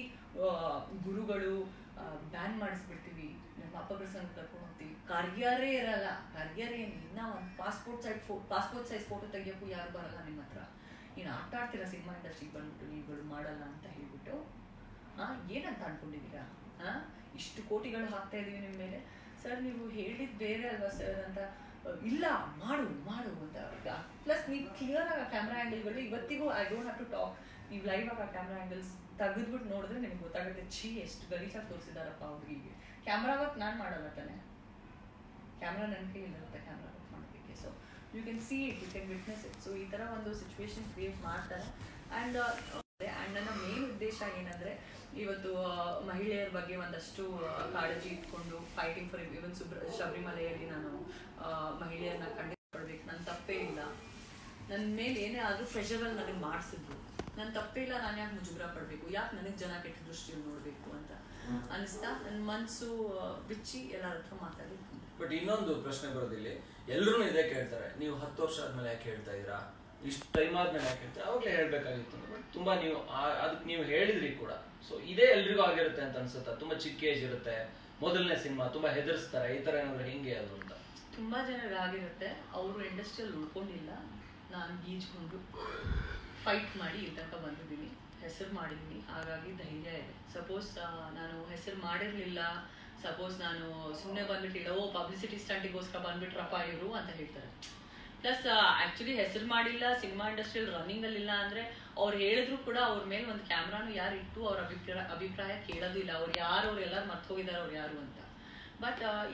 ಗುರುಗಳು ಬ್ಯಾನ್ ಮಾಡಿಸ್ಬಿಡ್ತೀವಿ, ನಮ್ಮ ಅಪ್ಪಗಳ ಸಂಘ ಕರ್ಕೊಂಡು ಹೋಗ್ತೀವಿ, ಕಾರ್ಯಾರೇ ಇರಲ್ಲ, ಕಾರ್ಯಾರೇ ಏನು, ಇನ್ನೂ ಒಂದು ಪಾಸ್ಪೋರ್ಟ್ ಸೈಡ್ ಫೋ ಪಾಸ್ಪೋರ್ಟ್ ಸೈಜ್ ಫೋಟೋ ತೆಗಿಯೋಕ್ಕೂ ಯಾರು ಬರಲ್ಲ ನಿಮ್ಮ ಹತ್ರ, ನೀನು ಆಟ ಆಡ್ತೀರಾ ಸಿನಿಮಾ ಇಂಡಸ್ಟ್ರಿಗೆ ಬಂದ್ಬಿಟ್ಟು, ನೀವುಗಳು ಮಾಡಲ್ಲ ಅಂತ ಹೇಳ್ಬಿಟ್ಟು ಹಾಂ ಏನಂತ ಅಂದ್ಕೊಂಡಿದ್ದೀರಾ? ಹಾಂ ಇಷ್ಟು ಕೋಟಿಗಳು ಹಾಕ್ತಾ ಇದ್ದೀವಿ ನಿಮ್ಮ ಮೇಲೆ, ಸರ್ ನೀವು ಹೇಳಿದ್ದು ಬೇರೆ ಅಲ್ವಾ ಸರ್ ಅಂತ, ಇಲ್ಲ ಮಾಡು ಮಾಡು ಅಂತ. ಪ್ಲಸ್ ನೀವು ಕ್ಲಿಯರ್ ಆಗಿ ಕ್ಯಾಮ್ರಾ ಆ್ಯಂಗಲ್ಗಳು ಇವತ್ತಿಗೂ I don't have to talk, ನೀವು ಲೈವ್ ಆಗಿ ಆ ಕ್ಯಾಮ್ರಾ ಆ್ಯಂಗಲ್ಸ್ ತೆಗೆದ್ಬಿಟ್ಟು ನೋಡಿದ್ರೆ ನಿಮ್ಗೆ ಗೊತ್ತಾಗುತ್ತೆ, ಛೀ ಎಷ್ಟು ಗಲೀಜಾಗಿ ತೋರಿಸಿದಾರಪ್ಪ ಹುಡುಗಿಗೆ. ಕ್ಯಾಮ್ರಾ ವರ್ಕ್ ನಾನು ಮಾಡಲ್ಲ ತಾನೆ, ಕ್ಯಾಮ್ರಾ ನನ್ನ ಕೈಯಲ್ಲಿರುತ್ತೆ ಕ್ಯಾಮ್ರಾ ವರ್ಕ್ ಮಾಡೋದಕ್ಕೆ. So you can see it, you can witness it. So ಈ ಥರ ಒಂದು ಸಿಚುವೇಶನ್ ಕ್ರಿಯೇಟ್ ಮಾಡ್ತಾರೆ. ಆ್ಯಂಡ್ ಆ್ಯಂಡ್ ನನ್ನ ಮೇನ್ ಉದ್ದೇಶ ಏನಂದರೆ, ಇವತ್ತು ಮಹಿಳೆಯರ ಬಗ್ಗೆ ಒಂದಷ್ಟು ಕಾಳಜಿ ಇಟ್ಕೊಂಡು ಫೈಟಿಂಗ್ ಫಾರ್ ಇವನ್ ಸುಬ್ರ ಶಬರಿಮಲೆಯಲ್ಲಿ ನಾನು ಮಹಿಳೆಯರನ್ನ ಖಂಡಿತ ಪಡ್ಬೇಕು, ನನ್ನ ತಪ್ಪೇ ಇಲ್ಲ, ನನ್ನ ಮೇಲೆ ಏನೇ ಆದರೂ ಪ್ರೆಷರಲ್ಲಿ ನನಗೆ ಮಾಡಿಸಿದ್ರು, ನನ್ನ ತಪ್ಪೇ ಇಲ್ಲ, ನಾನು ಯಾಕೆ ಮುಜುಗರ ಪಡಬೇಕು, ಯಾಕೆ ನನಗೆ ಜನ ಕೆಟ್ಟ ದೃಷ್ಟಿಯಲ್ಲಿ ನೋಡಬೇಕು ಅಂತ ಅನಿಸ್ತಾ ನನ್ನ ಮನಸ್ಸು ಬಿಚ್ಚಿ ಎಲ್ಲರ ಹತ್ರ ಮಾತಾಡಿದ್ವಿ. ಬಟ್ ಇನ್ನೊಂದು ಪ್ರಶ್ನೆ ಬರೋದಿಲ್ಲಿ, ಎಲ್ಲರೂ ಇದೇ ಕೇಳ್ತಾರೆ, ನೀವು ಹತ್ತು ವರ್ಷ ಆದ್ಮೇಲೆ ಯಾಕೆ ಹೇಳ್ತಾ ಇದ್ದೀರಾ, ಇಷ್ಟು ಟೈಮ್ ಆದ್ಮೇಲೆ ಯಾಕೆ ಹೇಳ್ತಾರೆ, ಅವಾಗಲೇ ಹೇಳ್ಬೇಕಾಗಿತ್ತು. ಬಟ್ ತುಂಬಾ ನೀವು ಅದಕ್ಕೆ ನೀವು ಹೇಳಿದ್ರಿ ಕೂಡ. ಸೊ ಇದೇ ಎಲ್ರಿಗೂ ಆಗಿರುತ್ತೆ ಅಂತ ಅನ್ಸುತ್ತಾ? ತುಂಬಾ ಚಿಕ್ಕ ಏಜ್ ಇರುತ್ತೆ, ಮೊದಲನೇ ಸಿನಿಮಾ, ತುಂಬಾ ಹೆದರ್ಸ್ತಾರೆ, ಈ ತರ ಏನಾದ್ರು ಹೆಂಗೆ ಅದು ಅಂತ ತುಂಬಾ ಜನರಿಗೆ ಆಗಿರುತ್ತೆ. ಅವರು ಇಂಡಸ್ಟ್ರಿಯಲ್ಲಿ ಉಳ್ಕೊಂಡಿಲ್ಲ, ನಾನು ಗೀಜ್ಕೊಂಡು ಫೈಟ್ ಮಾಡಿ ಇಲ್ಲಿ ತನಕ ಬಂದಿದ್ದೀನಿ, ಹೆಸರು ಮಾಡಿದ್ದೀನಿ, ಹಾಗಾಗಿ ಧೈರ್ಯ ಇದೆ. ಸಪೋಸ್ ನಾನು ಹೆಸರು ಮಾಡಿರಲಿಲ್ಲ, ಸಪೋಸ್ ನಾನು ಸುಮ್ಮನೆ ಬಂದ್ಬಿಟ್ಟು ಇಡೋ ಪಬ್ಲಿಸಿಟಿ ಸ್ಟಂಟಿಗೋಸ್ಕರ ಬಂದ್ಬಿಟ್ರಪ್ಪ ಇವರು ಅಂತ ಹೇಳ್ತಾರೆ. ಪ್ಲಸ್ ಆ್ಯಕ್ಚುಲಿ ಹೆಸರು ಮಾಡಿಲ್ಲ, ಸಿನಿಮಾ ಇಂಡಸ್ಟ್ರಿಯಲ್ಲಿ ರನ್ನಿಂಗಲ್ಲಿಲ್ಲ ಅಂದರೆ ಅವ್ರು ಹೇಳಿದ್ರು ಕೂಡ ಅವ್ರ ಮೇಲೆ ಒಂದು ಕ್ಯಾಮ್ರಾನು ಯಾರು ಇಟ್ಟು ಅವ್ರ ಅಭಿಪ್ರಾಯ ಅಭಿಪ್ರಾಯ ಕೇಳೋದಿಲ್ಲ, ಅವ್ರು ಯಾರು, ಅವ್ರು ಎಲ್ಲರೂ ಮರ್ತು ಹೋಗಿದ್ದಾರೆ ಅವ್ರು ಯಾರು ಅಂತ. ಬಟ್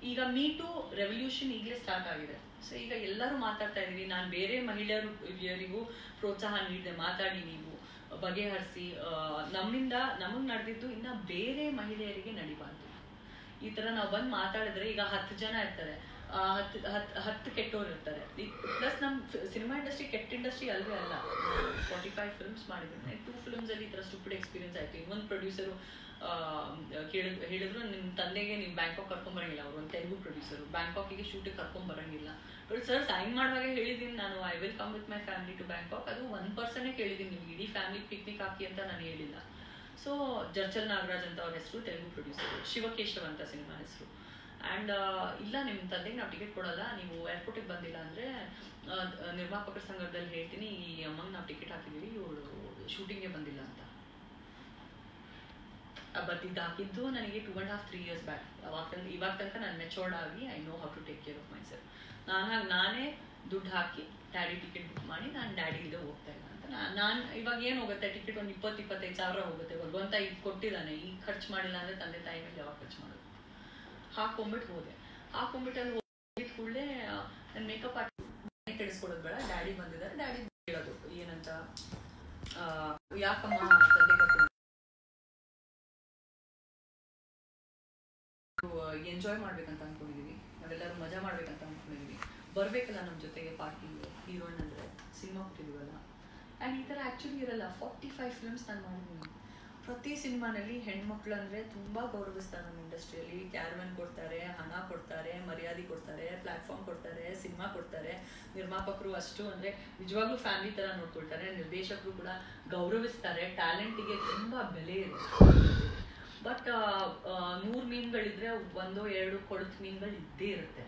ಈಗ ಮೀ ಟು ರೆವಲ್ಯೂಷನ್ ಈಗಲೇ ಸ್ಟಾರ್ಟ್ ಆಗಿದೆ. ಸೊ ಈಗ ಎಲ್ಲರೂ ಮಾತಾಡ್ತಾ ಇದೀವಿ. ನಾನು ಬೇರೆ ಮಹಿಳೆಯರಿಗೂ ಪ್ರೋತ್ಸಾಹ ನೀಡಿದೆ, ಮಾತಾಡಿ ನೀವು ಬಗೆಹರಿಸಿ, ನಮ್ಮಿಂದ ನಮಗ್ ನಡೆದಿದ್ದು ಇನ್ನ ಬೇರೆ ಮಹಿಳೆಯರಿಗೆ ನಡಿಬಾರ್ದು. ಈ ತರ ನಾವು ಬಂದು ಮಾತಾಡಿದ್ರೆ ಈಗ ಹತ್ತು ಜನ ಇರ್ತಾರೆ, ಹತ್ತು ಹತ್ತು ಹತ್ತು ಕೆಟ್ಟೋರು ಇರ್ತಾರೆ. ಪ್ಲಸ್ ನಮ್ಮ ಸಿನಿಮಾ ಇಂಡಸ್ಟ್ರಿ ಕೆಟ್ಟ ಇಂಡಸ್ಟ್ರಿ ಅಲ್ವೇ ಅಲ್ಲ. ಫಾರ್ಟಿ ಫೈವ್ ಫಿಲ್ಮ್ಸ್ ಮಾಡಿದ್ರೆ ಟೂ ಫಿಲ್ಮ್ಸ್ ಅಲ್ಲಿ ಈ ತರ ಸ್ಟುಪಿಡ್ ಎಕ್ಸ್ಪೀರಿಯನ್ಸ್ ಆಯ್ತು. ಇನ್ನೊಂದು ಪ್ರೊಡ್ಯೂಸರು ಕೇಳಿದ್ ಹೇಳಿದ್ರು ನಿಮ್ಮ ತಂದೆಗೆ ನೀವು ಬ್ಯಾಂಕಾಕ್ ಕರ್ಕೊಂಡ್ ಬರಂಗಿಲ್ಲ. ಅವರು ಒಂದು ತೆಲುಗು ಪ್ರೊಡ್ಯೂಸರು, ಬ್ಯಾಂಕಾಕಿಗೆ ಶೂಟಿಗೆ ಕರ್ಕೊಂಡ್ ಬರಂಗಿಲ್ಲ. ಬಟ್ ಸರ್ ಸೈನ್ ಮಾಡುವಾಗ ಹೇಳಿದೀನಿ ನಾನು, I will come with my family to Bangkok. ಅದು ಒನ್ ಪರ್ಸನ್ನೇ ಕೇಳಿದೀನಿ, ನಿಮ್ಗೆ ಇಡೀ ಫ್ಯಾಮಿಲಿ ಪಿಕ್ನಿಕ್ ಹಾಕಿ ಅಂತ ನಾನು ಹೇಳಿಲ್ಲ. ಸೊ ಜರ್ಚಲ್ ನಾಗರಾಜ್ ಅಂತ ಅವ್ರ ಹೆಸರು, ತೆಲುಗು ಪ್ರೊಡ್ಯೂಸರ್, ಶಿವಕೇಶವ್ ಅಂತ ಸಿನಿಮಾ ಹೆಸರು. ಆ್ಯಂಡ್ ಇಲ್ಲ ನಿಮ್ಮ ತಂದೆಗೆ ನಾವು ಟಿಕೆಟ್ ಕೊಡೋಲ್ಲ, ನೀವು ಏರ್ಪೋರ್ಟಿಗೆ ಬಂದಿಲ್ಲ ಅಂದರೆ ನಿರ್ಮಾಪಕರ ಸಂಘದಲ್ಲಿ ಹೇಳ್ತೀನಿ ಈ ಅಮ್ಮಂಗೆ ನಾವು ಟಿಕೆಟ್ ಹಾಕಿದ್ದೀವಿ, ಇವಳು ಶೂಟಿಂಗ್ಗೆ ಬಂದಿಲ್ಲ ಅಂತ. ಬಟ್ ಇದು ಹಾಕಿದ್ದು ನನಗೆ two and half three years back. ಅವಾಗ ತನಕ ಇವಾಗ ತನಕ ನಾನು ಮೆಚೋರ್ಡ್ ಆಗಿ I know how to take care of myself. ನಾನು ಹಾಗೆ ನಾನೇ ದುಡ್ಡು ಹಾಕಿ ಡ್ಯಾಡಿ ಟಿಕೆಟ್ ಬುಕ್ ಮಾಡಿ ನಾನು ಡ್ಯಾಡಿ ಇಲ್ಲದೆ ಹೋಗ್ತಾ ಇಲ್ಲ ಅಂತ. ನಾನು ಇವಾಗ ಏನು ಹೋಗುತ್ತೆ ಟಿಕೆಟ್, ಒಂದು ಇಪ್ಪತ್ತು ಇಪ್ಪತ್ತೈದು ಸಾವಿರ ಹೋಗುತ್ತೆ. ಭಗವಂತ ಈಗ ಕೊಟ್ಟಿದ್ದಾನೆ, ಈಗ ಖರ್ಚು ಮಾಡಿಲ್ಲ ಅಂದರೆ ತಂದೆ ತಾಯಿ ಮೇಲೆ ಯಾವಾಗ ಖರ್ಚು ಮಾಡೋದು. ಹಾಕೊಂಬಿಟ್ಟು ಹೋದೆ. ಹಾಕೊಂಬಿಟ್ಟು ಅಲ್ಲಿ ಹೋಗಿದ ಕೂಡಲೇ ನನ್ನ ಮೇಕಪ್ ಆಗಿ ಕೆಡಿಸ್ಕೊಳ್ಳೋದು ಬೇಡ, ಡ್ಯಾಡಿ ಬಂದಿದ್ದಾರೆ, ಡ್ಯಾಡಿ ಹೇಳೋದು ಏನಂತ, ಯಾಕಮ್ಮ ತಂದೆ ಕರ್ಕೊಂಡು ಎಂಜಾಯ್ ಮಾಡ್ಬೇಕಂತ ಅನ್ಕೊಂಡಿದೀವಿ, ನಾವೆಲ್ಲರೂ ಮಜಾ ಮಾಡ್ಬೇಕಂತ ಅನ್ಕೊಂಡಿದೀವಿ, ಬರ್ಬೇಕಲ್ಲ ನಮ್ಮ ಜೊತೆಗೆ ಪಾರ್ಟಿಗೆ, ಹೀರೋಯಿನ್ ಅಂದರೆ ಸಿನಿಮಾ ಕೊಟ್ಟಿದ್ದೀವಲ್ಲ. ಆ್ಯಂಡ್ ಈ ಥರ ಆ್ಯಕ್ಚುಲಿ ಇರಲ್ಲ. ಫಾರ್ಟಿ ಫೈವ್ ಫಿಲ್ಮ್ಸ್ ನಾನು ಮಾಡಿದ್ದೀನಿ. ಪ್ರತಿ ಸಿನಿಮಾನಲ್ಲಿ ಹೆಣ್ಮಕ್ಳು ಅಂದರೆ ತುಂಬ ಗೌರವಿಸ್ತಾರೆ ನಮ್ಮ ಇಂಡಸ್ಟ್ರಿಯಲ್ಲಿ. ಕ್ಯಾರವನ್ ಕೊಡ್ತಾರೆ, ಹಣ ಕೊಡ್ತಾರೆ, ಮರ್ಯಾದೆ ಕೊಡ್ತಾರೆ, ಪ್ಲ್ಯಾಟ್ಫಾರ್ಮ್ ಕೊಡ್ತಾರೆ, ಸಿನಿಮಾ ಕೊಡ್ತಾರೆ. ನಿರ್ಮಾಪಕರು ಅಷ್ಟು ಅಂದರೆ ನಿಜವಾಗ್ಲೂ ಫ್ಯಾಮಿಲಿ ಥರ ನೋಡ್ಕೊಳ್ತಾರೆ. ನಿರ್ದೇಶಕರು ಕೂಡ ಗೌರವಿಸ್ತಾರೆ. ಟ್ಯಾಲೆಂಟಿಗೆ ತುಂಬ ಬೆಲೆ ಇದೆ. ಬಟ್ ನೂರು ಮೀನುಗಳಿದ್ರೆ ಒಂದೋ ಎರಡು ಕೊಳತು ಮೀನುಗಳು ಇದ್ದೇ ಇರುತ್ತೆ.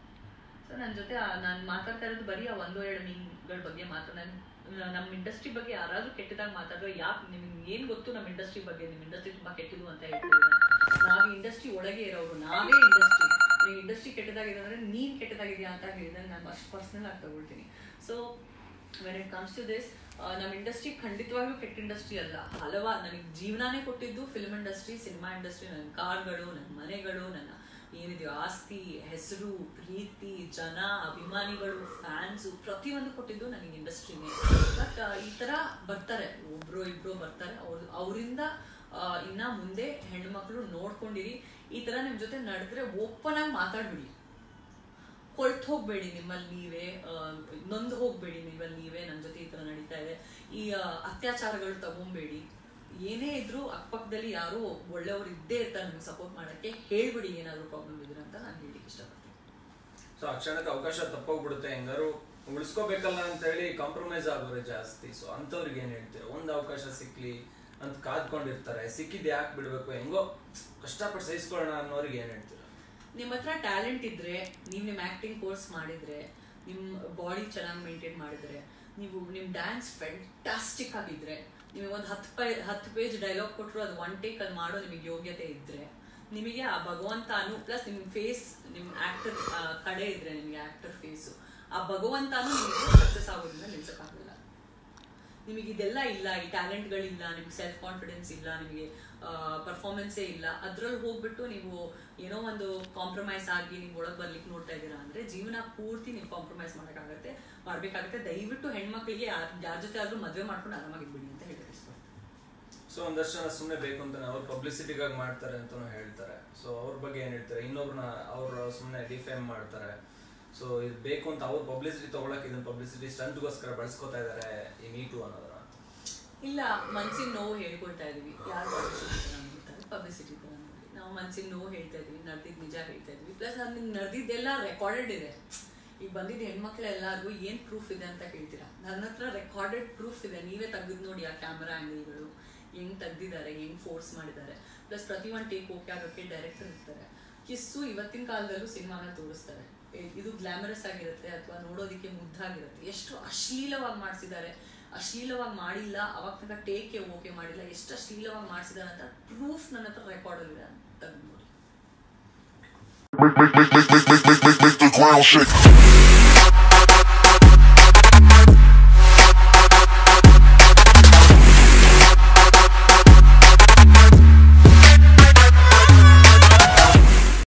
ಸೊ ನನ್ನ ಜೊತೆ ನಾನು ಮಾತಾಡ್ತಾ ಇರೋದು ಬರೀ ಆ ಒಂದೋ ಎರಡು ಮೀನುಗಳ ಬಗ್ಗೆ ಮಾತ್ರ. ನಾನು ನಮ್ಮ ಇಂಡಸ್ಟ್ರಿ ಬಗ್ಗೆ ಯಾರಾದ್ರೂ ಕೆಟ್ಟದಾಗ ಮಾತಾಡೋ, ಯಾಕೆ ನಿಮ್ಗೆ ಏನು ಗೊತ್ತು ನಮ್ಮ ಇಂಡಸ್ಟ್ರಿ ಬಗ್ಗೆ, ನಿಮ್ಮ ಇಂಡಸ್ಟ್ರಿ ತುಂಬ ಕೆಟ್ಟದು ಅಂತ ಹೇಳ್ತಿದ್ದಾರೆ. ನಾವು ಇಂಡಸ್ಟ್ರಿ ಒಳಗೆ ಇರೋರು, ನಾವೇ ಇಂಡಸ್ಟ್ರಿ. ನೀವು ಇಂಡಸ್ಟ್ರಿ ಕೆಟ್ಟದಾಗಿದೆ ಅಂದರೆ ನೀನು ಕೆಟ್ಟದಾಗಿದೆಯಾ ಅಂತ ಹೇಳಿದ್ರೆ ನಾನು ಅಷ್ಟು ಪರ್ಸ್ನಲ್ ಆಗಿ ತಗೊಳ್ತೀನಿ. So when it comes to this, ನಮ್ಮ ಇಂಡಸ್ಟ್ರಿ ಖಂಡಿತವಾಗ್ಲೂ ಕೆಟ್ಟ ಇಂಡಸ್ಟ್ರಿ ಅಲ್ಲ. ಹಲವಾರು ನನಗೆ ಜೀವನಾನೇ ಕೊಟ್ಟಿದ್ದು ಫಿಲ್ಮ್ ಇಂಡಸ್ಟ್ರಿ, ಸಿನಿಮಾ ಇಂಡಸ್ಟ್ರಿ. ನನ್ನ ಕಾರ್ಗಳು, ನನ್ನ ಮನೆಗಳು, ನನ್ನ ಏನಿದೆಯೋ ಆಸ್ತಿ, ಹೆಸರು, ಪ್ರೀತಿ, ಜನ, ಅಭಿಮಾನಿಗಳು, ಫ್ಯಾನ್ಸು, ಪ್ರತಿಯೊಂದು ಕೊಟ್ಟಿದ್ದು ನನಗೆ ಇಂಡಸ್ಟ್ರಿನೇ. ಬಟ್ ಈ ಥರ ಬರ್ತಾರೆ, ಒಬ್ರು ಇಬ್ರು ಬರ್ತಾರೆ, ಅವ್ರು ಅವರಿಂದ ಇನ್ನ ಮುಂದೆ ಹೆಣ್ಮಕ್ಳು ನೋಡ್ಕೊಂಡಿರಿ. ಈ ಥರ ನಿಮ್ಮ ಜೊತೆ ನಡೆದ್ರೆ ಓಪನ್ ಆಗಿ ಮಾತಾಡ್ಬಿಡಿ. ಕೊಳ್ತು ಹೋಗ್ಬೇಡಿ ನಿಮ್ಮಲ್ಲಿ ನೀವೇ, ನೊಂದು ಹೋಗ್ಬೇಡಿ ನಿಮ್ಮಲ್ಲಿ ನೀವೇ, ನನ್ನ ಜೊತೆ ಈ ಥರ ನಡೀತಾ ಇದೆ. ಈ ಅತ್ಯಾಚಾರಗಳು ತಗೊಂಬೇಡಿ. ಏನೇ ಇದ್ರು ಅಕ್ಕಪಕ್ಕದಲ್ಲಿ ಯಾರು ಒಳ್ಳೆಯವರು ಇದ್ದೇ ಇರ್ತಾರೆ ನಿಮ್ಗೆ ಸಪೋರ್ಟ್ ಮಾಡೋಕ್ಕೆ. ಹೇಳ್ಬಿಡಿ ಏನಾದರೂ ಪ್ರಾಬ್ಲಮ್ ಇದ್ರೆ ಅಂತ ನಾನು ಹೇಳಿಕ್ಕೆ ಇಷ್ಟಪಡ್ತೀನಿ. ಸೊ ಆ ಕ್ಷಣಕ್ಕೆ ಅವಕಾಶ ತಪ್ಪೋಗ್ಬಿಡುತ್ತೆ, ಹೆಂಗಾರು ಉಳಿಸ್ಕೋಬೇಕಲ್ಲ ಅಂತ ಹೇಳಿ ಕಾಂಪ್ರಮೈಸ್ ಆಗೋರೆ ಜಾಸ್ತಿ. ಸೊ ಅಂಥವ್ರಿಗೆ ಏನು ಹೇಳ್ತೀರಾ? ಒಂದು ಅವಕಾಶ ಸಿಕ್ಲಿ ಅಂತ ಕಾದ್ಕೊಂಡಿರ್ತಾರೆ, ಸಿಕ್ಕಿದ್ದು ಯಾಕೆ ಬಿಡಬೇಕು, ಹೆಂಗೋ ಕಷ್ಟಪಟ್ಟು ಸಹಿಸ್ಕೊಳ್ಳೋಣ ಅನ್ನೋರಿಗೆ ಏನು ಹೇಳ್ತೀರಾ? ನಿಮ್ಮ ಹತ್ರ ಟ್ಯಾಲೆಂಟ್ ಇದ್ರೆ, ನೀವು ನಿಮ್ಮ ಆ್ಯಕ್ಟಿಂಗ್ ಕೋರ್ಸ್ ಮಾಡಿದರೆ, ನಿಮ್ಮ ಬಾಡಿ ಚೆನ್ನಾಗಿ ಮೇಂಟೈನ್ ಮಾಡಿದರೆ, ನೀವು ನಿಮ್ಮ ಡ್ಯಾನ್ಸ್ ಫ್ಯಾಂಟಾಸ್ಟಿಕ್ ಆಗಿದ್ರೆ, ನಿಮಗೆ ಒಂದು ಹತ್ತು ಪೈ ಹತ್ತು ಪೇಜ್ ಡೈಲಾಗ್ ಕೊಟ್ಟರು ಅದು ಒನ್ ಟೇಕ್ ಅಲ್ಲಿ ಮಾಡೋ ನಿಮಗೆ ಯೋಗ್ಯತೆ ಇದ್ದರೆ, ನಿಮಗೆ ಆ ಭಗವಂತನು ಪ್ಲಸ್ ನಿಮ್ಮ ಫೇಸ್, ನಿಮ್ಮ ಆ್ಯಕ್ಟರ್ ಕಡೆ ಇದ್ರೆ, ನಿಮಗೆ ಆ್ಯಕ್ಟರ್ ಫೇಸು, ಆ ಭಗವಂತನು ನಿಮಗೆ ಸಕ್ಸಸ್ ಆಗೋದ್ರಿಂದ ನಿಲ್ಸೋಕ್ಕಾಗಲ್ಲ. ನಿಮಗೆ ಇದೆಲ್ಲ ಇಲ್ಲ, ಈ ಟ್ಯಾಲೆಂಟ್ಗಳಿಲ್ಲ, ನಿಮ್ಗೆ ಸೆಲ್ಫ್ ಕಾನ್ಫಿಡೆನ್ಸ್ ಇಲ್ಲ, ನಿಮಗೆ ಪರ್ಫಾರ್ಮೆನ್ಸೇ ಇಲ್ಲ, ಅದ್ರಲ್ಲಿ ಹೋಗ್ಬಿಟ್ಟು ನೀವು ಏನೋ ಒಂದು ಕಾಂಪ್ರಮೈಸ್ ಆಗಿ ನೀವು ಒಳಗೆ ಬರ್ಲಿಕ್ಕೆ ನೋಡ್ತಾ ಇದ್ದೀರಾ ಅಂದರೆ ಜೀವನ ಪೂರ್ತಿ ನೀವು ಕಾಂಪ್ರಮೈಸ್ ಮಾಡೋಕ್ಕಾಗತ್ತೆ ಮಾಡಬೇಕಾಗುತ್ತೆ. ದಯವಿಟ್ಟು ಹೆಣ್ಮಕ್ಳಿಗೆ ಯಾರು ಯಾರ ಜೊತೆ ಆದರೂ ಮದುವೆ ಮಾಡ್ಕೊಂಡು ಆರಾಮಾಗಿಬಿಡಿ ಅಂತ ಹೇಳಿ. ಸೊ ಒಂದಷ್ಟು ಜನ ಸುಮ್ಮನೆ ಬೇಕು ಅಂತ ಅವ್ರು ಪಬ್ಲಿಸಿಟಿಗಾಗಿ ಮಾಡ್ತಾರೆ ಅಂತಲೂ ಹೇಳ್ತಾರೆ. ಸೊ ಅವ್ರ ಬಗ್ಗೆ ಏನು ಹೇಳ್ತಾರೆ? ಇನ್ನೊಬ್ರನ್ನ ಅವ್ರು ಸುಮ್ಮನೆ ಡಿಫೇಮ್ ಮಾಡ್ತಾರೆ. ಸೊ ಇದು ಬೇಕು ಅಂತ ಅವ್ರು ಪಬ್ಲಿಸಿಟಿ ತೊಗೊಳಕ್ಕೆ ಇದನ್ನ ಪಬ್ಲಿಸಿಟಿ ಸ್ಟಂಟ್ಗೋಸ್ಕರ ಬಳಸ್ಕೊತಾ ಇದ್ದಾರೆ ಈ ಮೀಟು ಅನ್ನೋದನ್ನ. ಇಲ್ಲ, ಮನ್ಸಿನ ನೋವು ಹೇಳ್ಕೊಳ್ತಾ ಇದೀವಿ. ಯಾರು ಪಬ್ಲಿಸಿಟಿ ತರ ನೋಡಿ ನಾವು ಮನ್ಸಿನ ನೋವು ಹೇಳ್ತಾ ಇದೀವಿ, ನಡೆದಿದ್ದು ನಿಜ ಹೇಳ್ತಾ ಇದೀವಿ. ಪ್ಲಸ್ ನಮ್ಗೆ ನಡೆದಿದ್ದೆಲ್ಲ ರೆಕಾರ್ಡೆಡ್ ಇದೆ. ಈಗ ಬಂದಿದ್ದ ಹೆಣ್ಮಕ್ಳೆಲ್ಲರಿಗೂ ಏನು ಪ್ರೂಫ್ ಇದೆ ಅಂತ ಕೇಳ್ತೀರಾ? ನನ್ನ ಹತ್ರ ರೆಕಾರ್ಡೆಡ್ ಪ್ರೂಫ್ ಇದೆ. ನೀವೇ ತೆಗೆದು ನೋಡಿ ಆ ಕ್ಯಾಮ್ರಾ ಆ್ಯಂಗಲ್ಗಳು ಹೆಂಗೆ ತೆಗ್ದಿದ್ದಾರೆ, ಹೆಂಗೆ ಫೋರ್ಸ್ ಮಾಡಿದ್ದಾರೆ. ಪ್ಲಸ್ ಪ್ರತಿಯೊಂದು ಟೇಕ್ ಓಕೆ ಆಗೋಕ್ಕೆ ಡೈರೆಕ್ಟರ್ ಇರ್ತಾರೆ. ಕಿಸ್ಸು ಇವತ್ತಿನ ಕಾಲದಲ್ಲೂ ಸಿನಿಮಾನ ತೋರಿಸ್ತಾರೆ. ಇದು ಗ್ಲಾಮರಸ್ ಆಗಿರುತ್ತೆ ಅಥವಾ ನೋಡೋದಕ್ಕೆ ಮುದ್ದಾಗಿರುತ್ತೆ. ಎಷ್ಟು ಅಶ್ಲೀಲವಾಗಿ ಮಾಡಿಸಿದ್ದಾರೆ, ಅಶ್ಲೀಲವಾಗಿ ಮಾಡಿಲ್ಲ, ಅವಾಗ ತನಕ ಟೇಕೆ ಓಕೆ ಮಾಡಿಲ್ಲ, ಎಷ್ಟು ಅಶ್ಲೀಲವಾಗಿ ಮಾಡಿಸಿದ್ದಾರೆ ಅಂತ ಪ್ರೂಫ್ ನನ್ನ ಹತ್ರ ರೆಕಾರ್ಡಲ್ಲಿದೆ, ತೆಗೆದು ನೋಡಿ.